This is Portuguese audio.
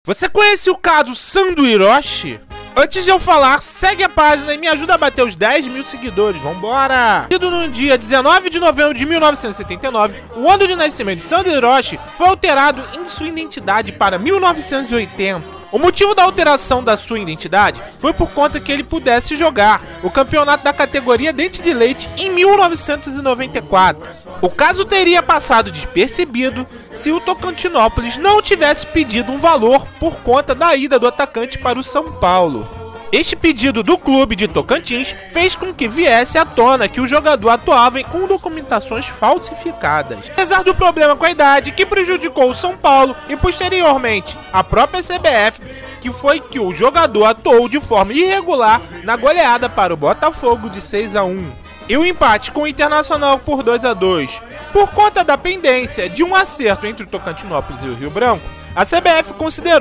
Você conhece o caso Sandro Hiroshi? Antes de eu falar, segue a página e me ajuda a bater os 10 mil seguidores, vambora! No dia 19 de novembro de 1979, o ano de nascimento de Sandro Hiroshi foi alterado em sua identidade para 1980. O motivo da alteração da sua identidade foi por conta que ele pudesse jogar o campeonato da categoria Dente de Leite em 1994. O caso teria passado despercebido se o Tocantinópolis não tivesse pedido um valor por conta da ida do atacante para o São Paulo. Este pedido do clube de Tocantins fez com que viesse à tona que o jogador atuava com documentações falsificadas. Apesar do problema com a idade que prejudicou o São Paulo e posteriormente a própria CBF, que foi que o jogador atuou de forma irregular na goleada para o Botafogo de 6-1. E o empate com o Internacional por 2-2. Por conta da pendência de um acerto entre o Tocantinópolis e o Rio Branco, a CBF considerou